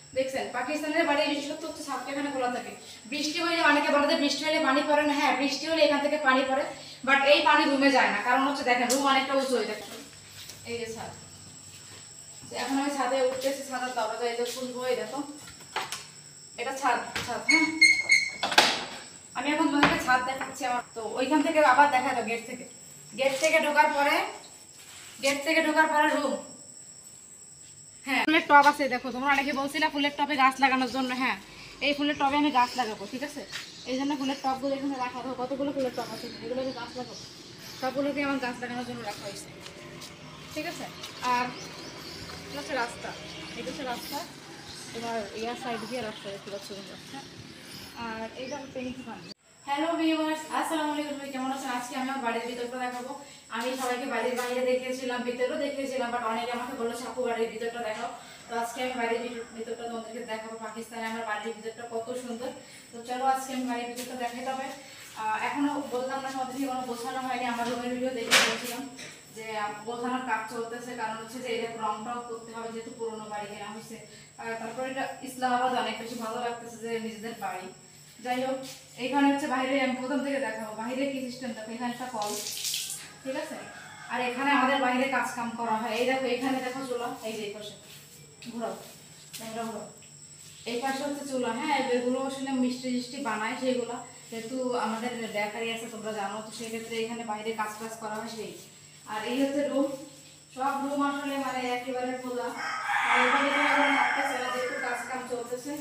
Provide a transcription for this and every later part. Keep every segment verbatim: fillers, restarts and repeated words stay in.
দেখছেন পাকিস্তানের বাড়ি বিশেষত হচ্ছে ছাদটা এখানে খোলা থাকে। বৃষ্টি হলে অনেকে বলে যে বৃষ্টি হলে পানি পড়ে না, হ্যাঁ বৃষ্টি হলে এখান থেকে পানি পড়ে, বাট এই পানি রুমে যায় না, কারণ হচ্ছে দেখেন রুম অনেকটা উঁচু হয়ে থাকে। এই যে ছাদ, এখন আমি ছাদে উঠতেছি, ছাদের দরজা এই যে খুলবো, এই দেখো এটা ছাদ, ছাদ হ্যাঁ আমি এখন তোমাদেরকে ছাদ দেখাচ্ছি আমার। তো ওইখান থেকে আবার দেখা যাবে গেট থেকে, গেট থেকে ঢোকার পরে গেট থেকে ঢোকার পরে রুম। হ্যাঁ ফুলের টব আছে, দেখো তোমরা অনেকে বলছিলে ফুলের টবে গাছ লাগানোর জন্য, হ্যাঁ এই ফুলের টবে আমি গাছ লাগাবো, ঠিক আছে। এই জন্য ফুলের টবগুলো এখানে রাখা হবে, কতগুলো ফুলের টব আছে এগুলোকে গাছ লাগাবো, সবগুলোকে আমার গাছ লাগানোর জন্য রাখা হয়েছে, ঠিক আছে। আর হচ্ছে রাস্তা, এটা হচ্ছে রাস্তা, তোমার ইয়ার সাইড দিয়ে রাস্তা দেখতে পাচ্ছ তোমরা, হ্যাঁ। আর এইটা পেন্টি ফান। হ্যালো ভিউয়ার্স, আসসালামু আলাইকুম, কেমন আছেন? আজকে আমি আমার বাড়ির ভিতরটা দেখাবো। আমি সবাইকে বাড়ির বাইরে দেখিয়েছিলাম, ভিতরেও দেখিয়েছিলাম, বাট অনেকে আমাকে বললো আপু বাড়ির ভিতরটা দেখাও। তো আজকে আমি বাড়ির ভিতরটা তোমাদেরকে দেখাবো। পাকিস্তানে আমার বাড়ির ভিতরটা কত সুন্দর। তো চলো আজকে আমি বাড়ির ভিতরটা দেখাই। তবে এখনো বললাম না, তোমাদেরকে কোনো বোঝানো হয়নি। আমার রুমের ভিডিও দেখে বলছিলাম যে বোঝানোর কাজ চলতেছে, কারণ হচ্ছে যে এটা রংটাও করতে হবে, যেহেতু পুরোনো বাড়ি কেনা হয়েছে। তারপর এটা ইসলামাবাদ অনেক বেশি ভালো লাগতেছে যে নিজেদের বাড়ি। যাই হোক, এইখানে হচ্ছে বাইরে আমি প্রথম থেকে দেখাবো বাইরে কি সিস্টেম। দেখো এখানে একটা কল, ঠিক আছে। আর এখানে আমাদের বাইরে কাজ কাম করা হয়। এই দেখো এখানে দেখো চুলা, এই যে এই পাশে ঘোরাও, ক্যামেরা ঘোরাও, এই পাশে হচ্ছে চুলা, হ্যাঁ এগুলো আসলে মিষ্টি মিষ্টি বানায় সেগুলো, যেহেতু আমাদের বেকারি আছে তোমরা জানো, তো সেক্ষেত্রে এখানে বাইরে কাজ কাজ করা হয় সেই। আর এই হচ্ছে রুম, সব রুম আসলে মানে একেবারে খোলা, আর এখানে এখন থাকতেছে না যেহেতু কাজ কাম চলতেছে।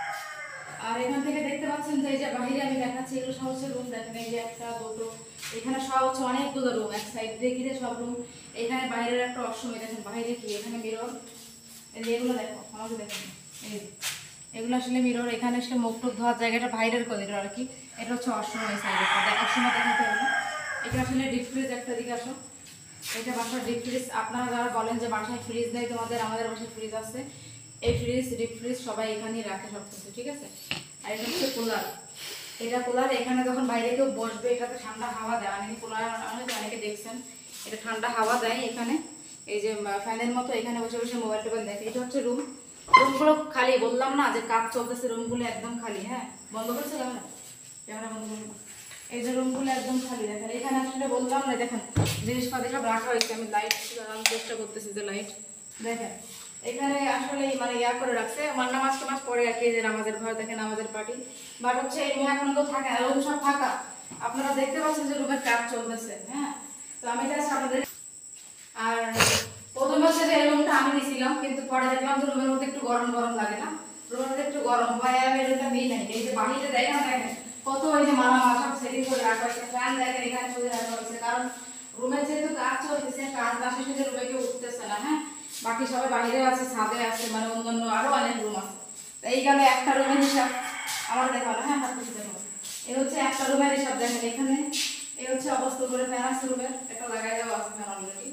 আর এখান থেকে দেখতে পাচ্ছেন যে এই যে বাইরে আমি দেখাচ্ছি, এগুলো সব হচ্ছে রুম। দেখেন এই যে একটা দুটো, এখানে সব হচ্ছে অনেকগুলো রুম, এক সাইড দেখি যে সব রুম। এখানে বাইরের একটা অসময় দেখেন বাইরে কি, এখানে মিরর, এগুলো দেখো আমাকে দেখেন, এই এগুলো আসলে মিরর। এখানে সে মুখ টুক ধোয়ার জায়গাটা বাইরের কদির আর কি, এটা হচ্ছে অসময় সাইডে দেখার সময় দেখাতে হবে। এটা আসলে ডিপ ফ্রিজ, একটা দিকে আসো, এটা বাসার ডিপ ফ্রিজ। আপনারা যারা বলেন যে বাসায় ফ্রিজ নেই তোমাদের, আমাদের বাসায় ফ্রিজ আছে। এই ফ্রিজ ডিপ ফ্রিজ সবাই এখানেই রাখে সব কিছু, ঠিক আছে। আর এটা হচ্ছে কুলার, এটা কুলার। এখানে যখন বাইরে কেউ বসবে এটাতে ঠান্ডা হাওয়া দেয়, অনেকে কুলার অনেকে দেখছেন, এটা ঠান্ডা হাওয়া দেয় এখানে। এই যে ফ্যানের মতো এখানে বসে বসে মোবাইল টোবাইল দেখে। এটা হচ্ছে রুম, রুমগুলো খালি, বললাম না যে কাজ চলতেছে, রুমগুলো একদম খালি। হ্যাঁ বন্ধ করছে ক্যামেরা, ক্যামেরা বন্ধ করবো। এই যে রুমগুলো একদম খালি দেখেন। এখানে আসলে বললাম না, দেখেন জিনিসপাতি সব রাখা হয়েছে। আমি লাইট জ্বালানোর চেষ্টা করতেছি, যে লাইট দেখেন এখানে আসলে মানে ইয়া করে রাখছে, আমার নামাজ টামাজ পড়ে আর কি, যে নামাজের ঘর দেখেন, নামাজের পার্টি। বাট হচ্ছে এই রুমে এখন কেউ থাকে না, রুম সব ফাঁকা। আপনারা দেখতে পাচ্ছেন যে রুমের কাজ চলতেছে, হ্যাঁ। তো আমি জাস্ট আপনাদের, আর প্রথম হচ্ছে যে এই রুমটা আমি দিয়েছিলাম, কিন্তু পরে দেখলাম যে রুমের মধ্যে একটু গরম গরম লাগে না, রুমের মধ্যে একটু গরম হয়। আমি রুমটা নিই নাই। এই যে বাহিরে দেখেন দেখেন কত ওই যে মালা মালা সব সেটিং করে রাখা হয়েছে, ফ্যান দেখেন এখানে চলে রাখা হয়েছে, কারণ রুমের যেহেতু কাজ চলতেছে, কাজ না শেষে যে রুমে কেউ উঠতেছে না, হ্যাঁ বাকি সবাই বাইরে আছে, ছাদে আছে, মানে অন্যান্য আরো অনেক রুম আছে। এই গেল একটা রুমের হিসাব, আমার দেখালো, হ্যাঁ হাত কিছু দেখো, এই হচ্ছে একটা রুমের হিসাব। দেখেন এখানে এই হচ্ছে অবস্থা করে ফ্যান আছে রুমের, একটা লাগাই দেওয়া আছে ফ্যান অলরেডি।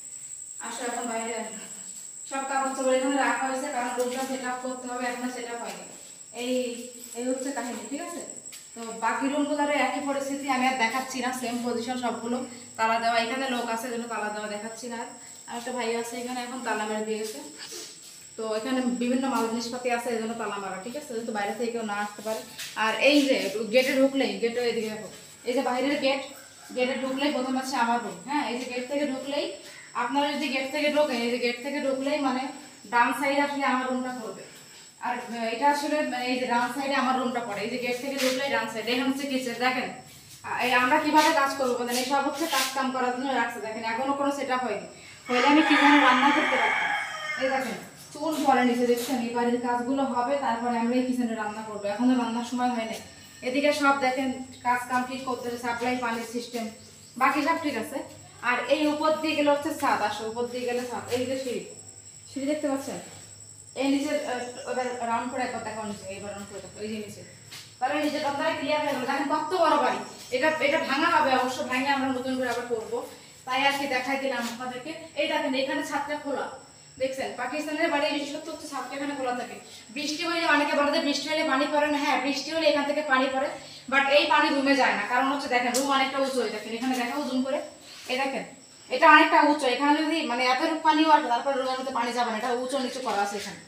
আসো এখন বাইরে সব কাপড় চোপড় এখানে রাখা হয়েছে, কারণ রুমটা সেট আপ করতে হবে, এখনো সেট আপ হয়নি। এই এই হচ্ছে কাহিনী, ঠিক আছে। তো বাকি রুমগুলোরও একই পরিস্থিতি, আমি আর দেখাচ্ছি না, সেম পজিশন সবগুলো, তালা দেওয়া। এখানে লোক আছে জন্য তালা দেওয়া দেখাচ্ছি না। আর একটা ভাই আছে এখানে, এখন তালা মেরে দিয়ে গেছে। তো এখানে বিভিন্ন মাল জিনিসপাতি আছে, এই জন্য তালা মারা, ঠিক আছে, যেহেতু বাইরে থেকে কেউ না আসতে পারে। আর এই যে গেটে ঢুকলেই, গেটে এদিকে দেখো, এই যে বাইরের গেট, গেটে ঢুকলেই প্রথম আছে আমার রুম, হ্যাঁ এই যে গেট থেকে ঢুকলেই, আপনারা যদি গেট থেকে ঢোকেন, এই যে গেট থেকে ঢুকলেই মানে ডান সাইডে আসলে আমার রুমটা পড়বে। আর এটা আসলে এই যে ডান সাইডে আমার রুমটা পড়ে, এই যে গেট থেকে ঢুকলেই ডান সাইডে। এখানে হচ্ছে কিচেন, দেখেন এই আমরা কিভাবে কাজ করবো, মানে এই সব হচ্ছে কাজ কাম করার জন্য রাখছে। দেখেন এখনো কোনো সেট আপ হয়নি, হইলে আমি কিচেনে রান্না করতে পারতাম। এই দেখেন চুল পরে নিচে, দেখছেন এই বাড়ির কাজগুলো হবে, তারপরে আমরা এই কিচেনে রান্না করবো, এখনো রান্নার সময় হয় নাই। এদিকে সব দেখেন কাজ কাম ঠিক করতেছে, সাপ্লাই পানির সিস্টেম বাকি সব ঠিক আছে। আর এই উপর দিয়ে গেলে হচ্ছে ছাদ, আসো উপর দিয়ে গেলে ছাদ। এই যে সিঁড়ি, সিঁড়ি দেখতে পাচ্ছেন, এই নিচে ওদের রাউন্ড করে একবার দেখো নিচে, এইবার রাউন্ড করে দেখো, এই যে নিচে, তাহলে নিচের কথাটা ক্লিয়ার হয়ে গেল। দেখেন কত বড় বাড়ি, এটা এটা ভাঙা হবে অবশ্য, ভাঙে আমরা নতুন করে আবার করবো, তাই আর কি দেখাই দিলাম আপনাদেরকে। এই দেখেন এখানে ছাদটা খোলা, দেখছেন পাকিস্তানের বাড়ি বিশেষত হচ্ছে ছাদটা এখানে খোলা থাকে। বৃষ্টি হলে অনেকে বলে যে বৃষ্টি হলে পানি পড়ে না, হ্যাঁ বৃষ্টি হলে এখান থেকে পানি পড়ে, বাট এই পানি রুমে যায় না, কারণ হচ্ছে দেখেন রুম অনেকটা উঁচু হয়ে দেখেন, এখানে দেখাও জুম করে, এই দেখেন এটা অনেকটা উঁচু, এখানে যদি মানে এত পানিও আসে তারপর রুমের মধ্যে পানি যাবে না, এটা উঁচু নিচু করা আছে এখানে,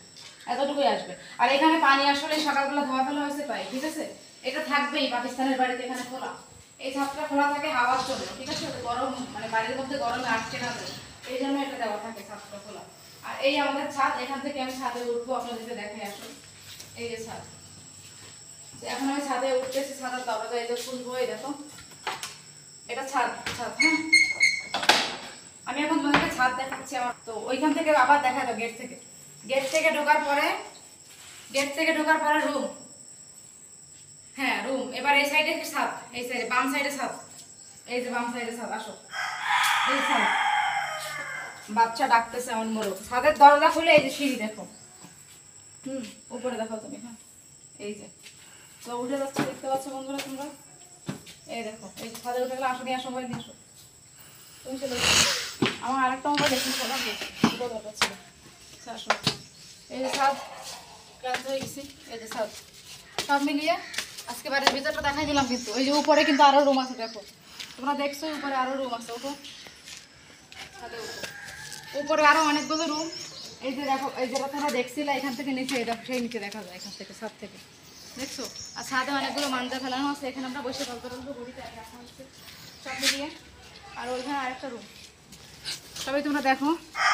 এতটুকুই আসবে। আর এখানে পানি আসলে সকালবেলা ধোয়া ফেলা হয়েছে পাই, ঠিক আছে? এটা থাকবেই পাকিস্তানের বাড়িতে, এখানে খোলা, এই ছাদটা খোলা থাকে হাওয়ার জন্য, ঠিক আছে? গরম মানে বাড়ির মধ্যে গরমে আটকে না যায়, এই জন্য এটা দেওয়া থাকে ছাদটা খোলা। আর এই আমাদের ছাদ, এখান থেকে আমি ছাদে উঠবো, আপনাদেরকে দেখাই আসুন। এই যে ছাদ, এখন আমি ছাদে উঠতেছি, ছাদের দরজা এই যে খুলবো, এই দেখো এটা ছাদ, ছাদ হ্যাঁ। আমি এখন তোমাদেরকে ছাদ দেখাচ্ছি আমার। তো ওইখান থেকে আবার দেখা তো গেট থেকে, গেট থেকে ঢোকার পরে, গেট থেকে ঢোকার পরে রুম, হ্যাঁ রুম। এবার এই সাইডে ছাদ, এই সাইডে বাম সাইডে ছাদ, এই যে বাম সাইডে ছাদ, আসো এই ছাদ। বাচ্চা ডাকতেছে আমার মোড়ক। ছাদের দরজা খুলে এই যে সিঁড়ি দেখো, হুম উপরে দেখো তুমি, হ্যাঁ এই যে তো উঠে যাচ্ছে, দেখতে পাচ্ছ বন্ধুরা তোমরা? এই দেখো এই যে ছাদে উঠে গেলে, আসো নিয়ে আসো, মোবাইল নিয়ে আসো তুমি, চলে আমার আরেকটা মোবাইল দেখুন খোলা দুটো দরকার ছিল। আসো এই যে ছাদ, ক্লান্ত হয়ে গেছি, এই যে ছাদ। সব মিলিয়ে আজকে বাড়ির ভিতরটা দেখাই দিলাম, কিন্তু ওই যে উপরে কিন্তু আরো রুম আছে, দেখো তোমরা দেখছো উপরে আরো রুম আছে, ওঠো ছাদে উঠো, উপরে আরো অনেকগুলো রুম। এই যে দেখো, এই যেটা তোমরা দেখছিলে এখান থেকে নিচে, এই দেখো সেই নিচে দেখা যায় এখান থেকে, ছাদ থেকে দেখছো। আর ছাদে অনেকগুলো মাঞ্জা ফেলানো আছে, এখানে আমরা বসে গল্প টল্প করি, রাখা হচ্ছে সব মিলিয়ে। আর ওইখানে আরেকটা রুম, সবাই তোমরা দেখো,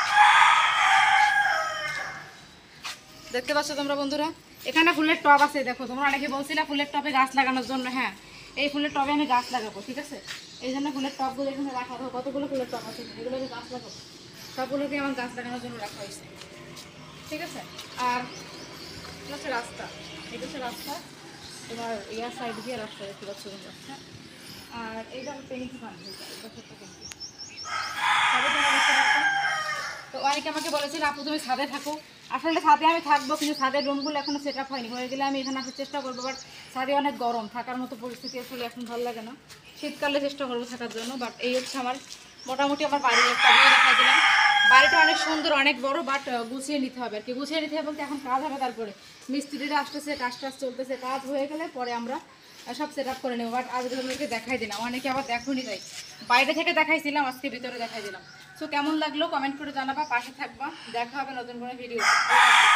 দেখতে পাচ্ছ তোমরা বন্ধুরা? এখানে ফুলের টব আছে, দেখো তোমরা অনেকে বলছিলে ফুলের টবে গাছ লাগানোর জন্য, হ্যাঁ এই ফুলের টবে আমি গাছ লাগাবো, ঠিক আছে? এই জন্য ফুলের টবগুলো এখানে রাখা হবে, কতগুলো ফুলের টব আছে, এগুলোকে গাছ লাগাবো, সবগুলোকে আমার গাছ লাগানোর জন্য রাখা হয়েছে, ঠিক আছে? আর এটা হচ্ছে রাস্তা, এটা হচ্ছে রাস্তা, তোমার ইয়ার সাইড দিয়ে রাস্তা দেখতে পাচ্ছ তোমরা, হ্যাঁ। আর এইটা পেন্ট ফান, এটা ছোট্ট পেন্ট, তবে তোমরা দেখতে পাচ্ছ। তো অনেকে আমাকে বলেছিল আপু তুমি ছাদে থাকো, আসলে ছাদে আমি থাকবো, কিন্তু ছাদের রুমগুলো এখনো সেট আপ হয়নি, হয়ে গেলে আমি এখানে আসার চেষ্টা করবো, বাট ছাদে অনেক গরম, থাকার মতো পরিস্থিতি আসলে এখন ভালো লাগে না, শীতকালে চেষ্টা করবো থাকার জন্য। বাট এই হচ্ছে আমার মোটামুটি আমার বাড়ির একটা ভিউ দেখাই দিলাম। বাড়িটা অনেক সুন্দর, অনেক বড়, বাট গুছিয়ে নিতে হবে আর কি, গুছিয়ে নিতে হবে বলতে এখন কাজ হবে, তারপরে মিস্ত্রিরা আসতেছে, কাজ টাজ চলতেছে, কাজ হয়ে গেলে পরে আমরা সব সেট আপ করে নেবো। বাট আজকে তোমাদেরকে দেখাই দিলাম, অনেকে আবার দেখোনি, তাই বাইরে থেকে দেখাইছিলাম, আজকে ভিতরে দেখাই দিলাম। সো কেমন লাগলো কমেন্ট করে জানাবা, পাশে থাকবা, দেখা হবে নতুন কোনো ভিডিও।